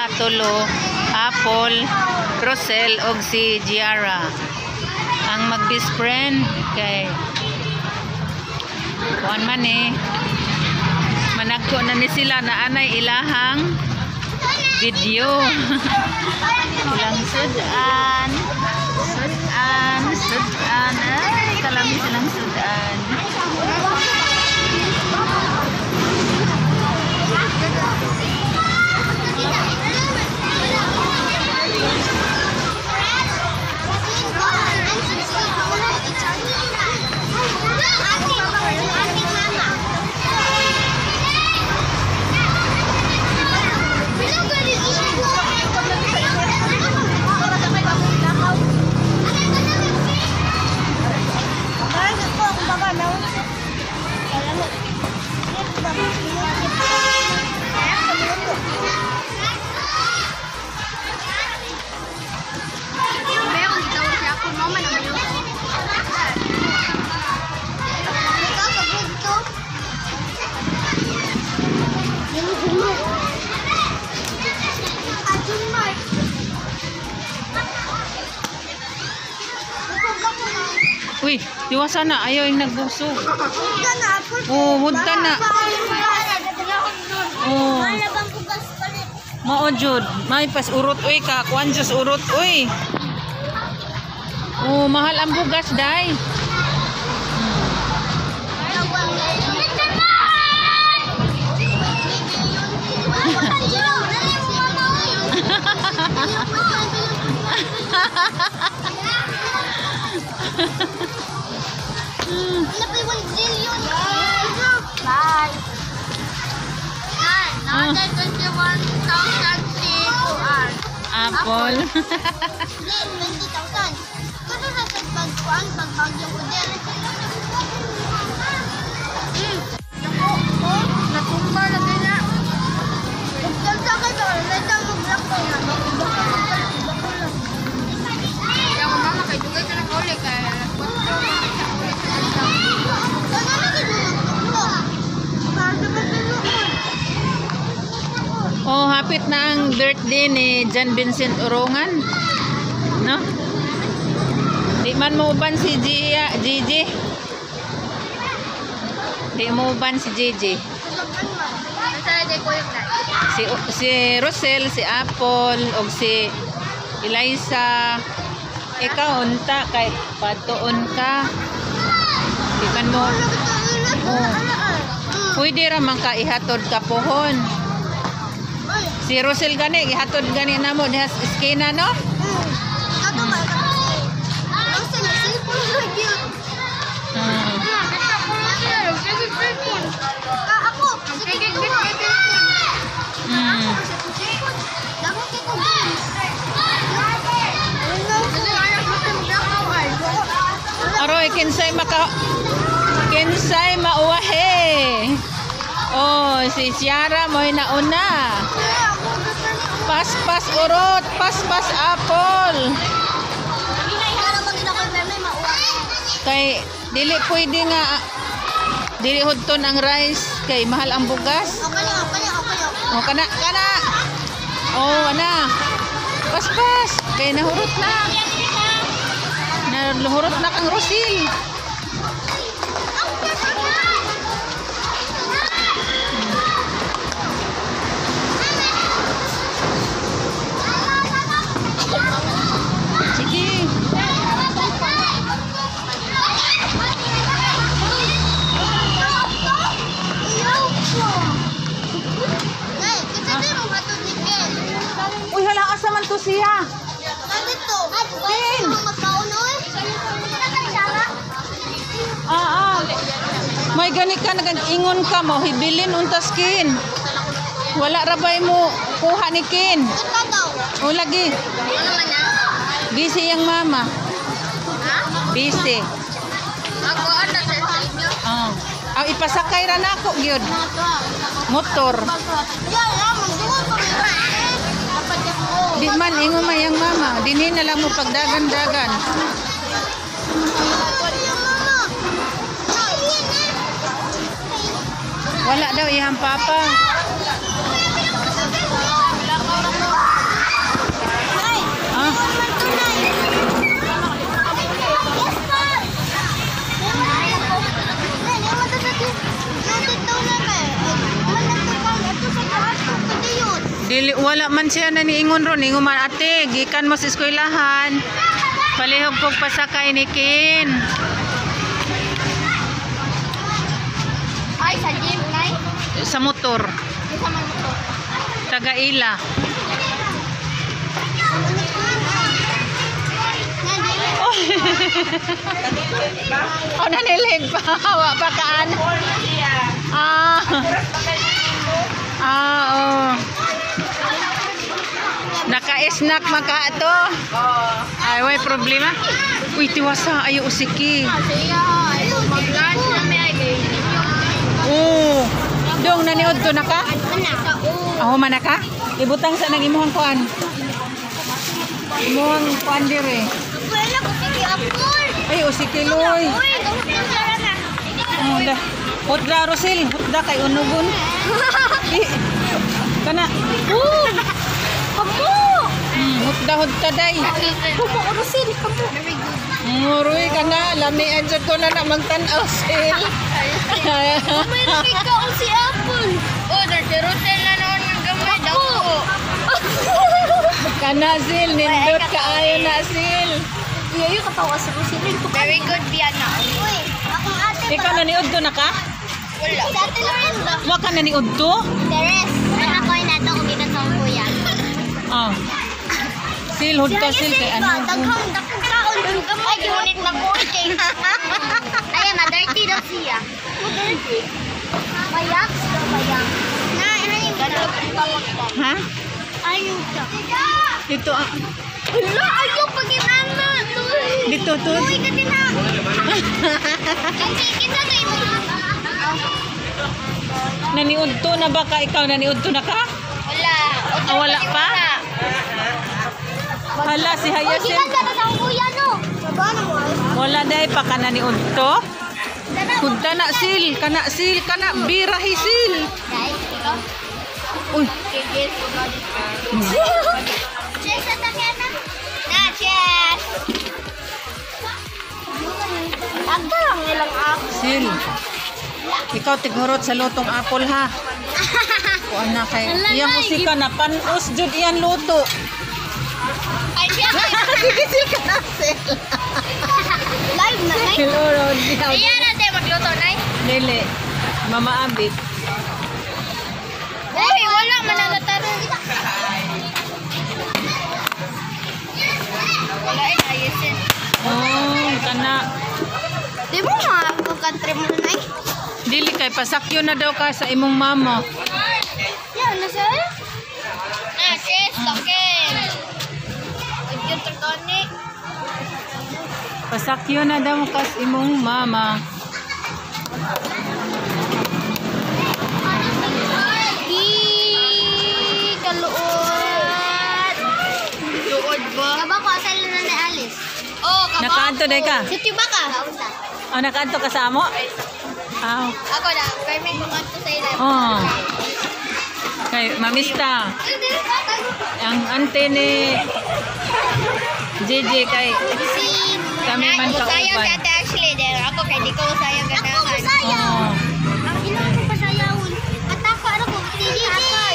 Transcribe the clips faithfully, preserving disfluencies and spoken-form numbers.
sila tulo, Apple, Rosel og si Giara. Ang mag-best friend kay kuan man eh. Managko na ni sila na anay ilahang video. Ilang sudan. Sudan, sudan. Ay, kalami silang sudan. Uy, diwasa na. Ayaw yung nagbusog. Oh, mudta na. Oh. Mao jud. May pas urot uy ka. Kuan jus urot uy. Oh, mahal ang bugas, day. Apple. twenty thousand. Kasi sa pagkuhan, pagbagyo ko din. Natumba na ganyan. Pagkalsa ka ito, nalita mag-block ko na. Kaya ko mama, kay dugay ka na kauli. Kaya nagpagkuhan ka na kauli. Sana na kayo magpagkuhan. Kasi magpagkuhan. Oh, hapit na ang birthday ni John Vincent Orongan. No? Di man mo uban si Gia, Gigi. Di mo uban si Gigi. Si si Rosel, si Apple, og si Eliza. Ikaw unta kay patuon ka. Di man mo. Oh. Pwede ra man ka ihatod ka pohon. Si Rosel gani, gihatod gani na mo diha sa iskina, no? Ato ba? Rosel, cellphone lagi. Hmm. Ah, ako. Hmm. Damo kay ko games. Aroy, kinsay maka kinsay mauwahe. Oh, si Ciara mo'y nauna. Pas-pas urot, pas-pas apple. Kay dili pwede nga dili hudton ang rice kay mahal ang bugas. Oh, kana kana. Oh, ana. Pas-pas kay nahurot na. Naluhurot na kang Rosil. Uy, hala, asa man to siya? Dito. Pin. Ah, ah. May gani ka, nag-ingon ka mo, hibilin unta skin. Wala rabay mo, kuha ni Kin. Ito daw. O, lagi. Ano man na? Busy yung mama. Ha? Busy. Ako ano sa inyo? Oh. Aw, ipasakay ra na ako, gyud. Motor. Yan, yan, magduwa ko rin. Dapat ako. Di man, ingon mayang mama. Dinhi na lang mo pagdagan-dagan. Wala daw ihang papa. Dili, wala man siya na niingon ron. Ingon man, ate, gikan mo sa eskwelahan. Palihog kong pasakay ni Kin. Ay, sa gym, Nay. Sa motor. Isa man mo to. Taga-ila. Oh, nanilig pa. Hawa pa kaan. Ah. Ah, oh. Naka-snack maka to. Ay, way problema. Uy, tiwasa. Ayo usiki. Siya, mag-lunch na may ay. Oh. Dong, naniod to na ka? Anak. Ako man na ka? Ibutang sa nang imuhang kuan. Imuhang kuan dire. Wala ko sige apol. Ay, usiki loy. Uy, gawin na na. Oh, da. Hotda, Rosil. Hotda kay unugon. Eh, kana. Oh! Kamu! Hmm, hotda, hotda day. Kamu, Rosil, kamu. Very good. Muroy ka na. Lami answer ko na na magtanaw, Sil. May nagkikaon si Apple. Oh, si Rosil na noon ng gamay. Dako. Kana, Sil. Nindot ka ayo na, Sil. Iya, yung katawa si Rosil. Very good, Biana. Uy, akong ate Ikaw naniod to na ka? Wala. Si Ate Lorenzo. Wa ka naniod to? Teres, anak ko yung nato kung gikan sa kuya. Ah. Sil, hotda, Sil. Kay ano? Daghang daghang kaon yung gamay. Ay, unit na ko kay. Ay, ma-dirty daw siya. Ma-dirty. Bayak, bayak. Na, ano yung ganun? Ha? Ayun ka. Dito ah. Hala, ayaw pag-inana. Dito to. Uy, kasi na. Kasi kita kayo mo. Naniod to na ba ka? Ikaw naniod to na ka? Wala. Ah, wala pa? Hala, si Uy, Hayasin. gikan ka na sa kuya, no? Baba na mo. Wala dahil pa ka naniod to? Kunta na, Sil. Kana, Sil. Kana, birahi, Sil. Guys, ikaw. Uy. Cheers. Cheers sa takena. Na, cheers. Agda lang nilang ako. Sil. Ikaw tigurot sa lutong apple, ha? Kuha na kay. Iyang musika na panos jud iyan luto. Ay, siya. Sige, Sil ka na, Sil. Live na, Nay. Hello, Rodi. Ayan natin magluto, Nay. Dili. Mama Abit. Uy, wala man ang lataro. Wala eh, ayusin. Oh, kana. Di mo nga kung country mo, Nay? Dili kay pasakyo na daw ka sa imong mama. Yan, nasa? Ah, sis, token. Yung tertoni. Pasakyo na daw ka sa imong mama. Di kaluod. Luod ba? Kaba ko, asal na ni Alice. Oh, kaba Nakaanto day ka? Siti ba ka? Oh, nakaanto ka sa amo? Ah. Ako na, permit mo kanto sa ilan. Oh. Kay mamista. Ang ante ni Gigi kay Si kami man Sayang si kauban. Ate Ashley. Dahil ako, kaya di ko sayang ganahan. Ako, sayang. Oh. Ang ilang ko pa sayawon. Patako, ano ko? Si Gigi.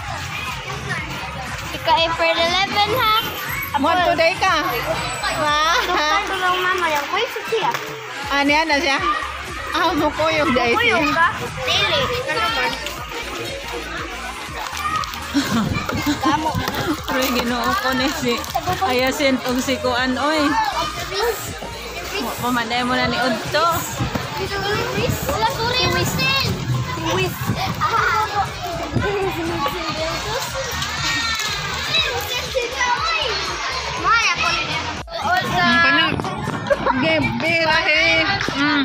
Ika April eleven, ha? Mo today ka. Ma? Doktor lang mama. Yung ko yung siya. Ani ana siya? Ah, mo ko yung day siya. ka? Dili. Ika naman. Kamo. Pero ginoo ko ni si Ayasin og si Kuan oy. Mamaday mo na ni Udto. Wala, sorry, Whistle. Whis. Maya ko rin. Ang kana. Gebirahe. Mm.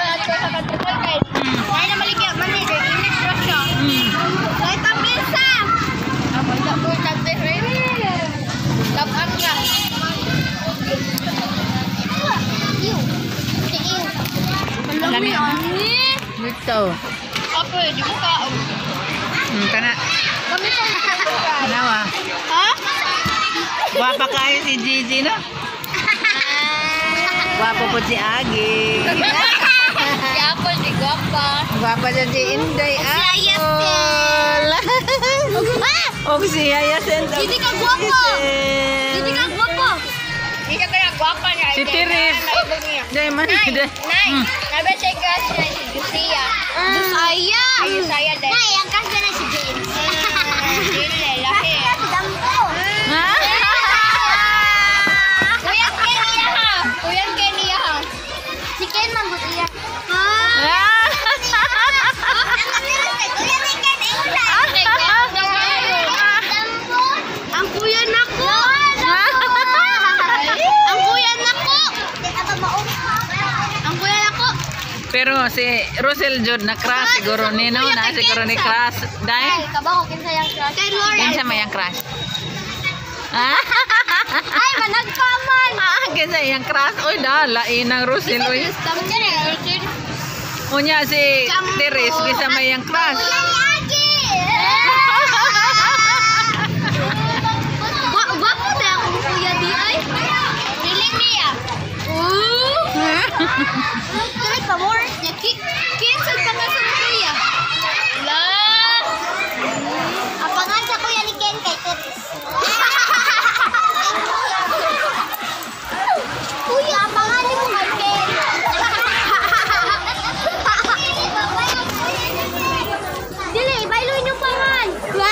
Dahil na maligyan, manager, in-extract siya. Mm. Kahit ang pinsa. Wala po yung tagtirin. Laban ka. Ew. Ew. Lami. Ani. Dito. Apa, di mo ka. Mm, kana. Kami pa. Nawa. Ha? Wapa kayo si Gigi no? Wapo po si Agi. Si Apple, si Guapa. Gwapa dyan si Inday Si Apple. O si Hyacinth. og Hindi ka gwapo. Hazel. Hindi ka guwapo. Hindi ka kaya guwapa niya. Si Tiris. Day man. Nay, Day. Nay, nabe siya crush na si Lucia. Jusaya. Ay, Jusaya din. Nay, ang crush na si James. Dili, lahi. Dampo. Kuya Ken niya ha. Kuya Ken niya ha. Si Ken man gusto niya. Ang kuya nako. Ang kuya nako. Ang kuya nako. Pero si Rosel Jod na crush siguro ni no na siguro ni crush. Ay, Dai. kabaho kinsa yang crush. Kay Lauren. Kinsa may ang crush? Ah, Ay, managpaman. ah, kinsa yang crush? Oy, dala inang Rosel oy. Unya si Teres kinsa may ang crush? Gwapo na akong kuya di ay. Feeling niya. Ooh. Kaya pa more. Kinsa pa nga sa kuya? La. Apangan sa kuya ni Ken kay Teres. Kuya, apangan ni mo kay Ken. Dili, bailoy niyo pangan.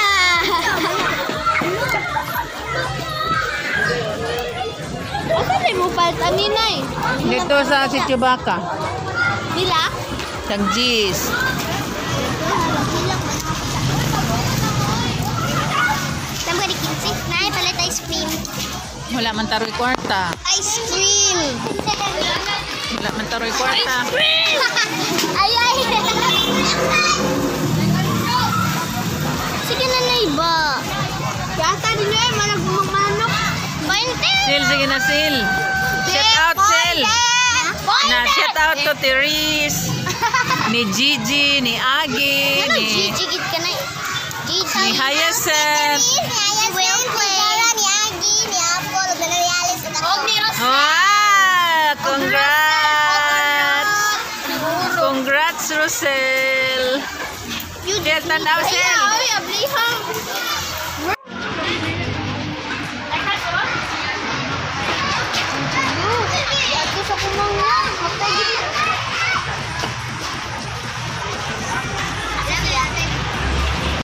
Asa rin mo palta ni Nay? Dito sa si Chewbacca. Dila? Tag G's. Tama ka di kinsi? Nay, palit ice cream. Wala man taroy kwarta. Ice cream! Wala man taroy kwarta. Ay, ay! Sige na, Nay ba? Yata din na eh, manag magmanok. Bante! Sil, sige na Sil. Shout out Sil. Na shout out to Teres. Ni Gigi, ni Agi, Ano, ni Gigi ka na eh. Gigi. ni Hyacinth. Si Wilfred. Ni Agi, ni Apple, ni Realis. Og ni Rosa. Wow! Congrats! Congrats, Rosel! You Yes, tanaw, Sel. Ay, abli.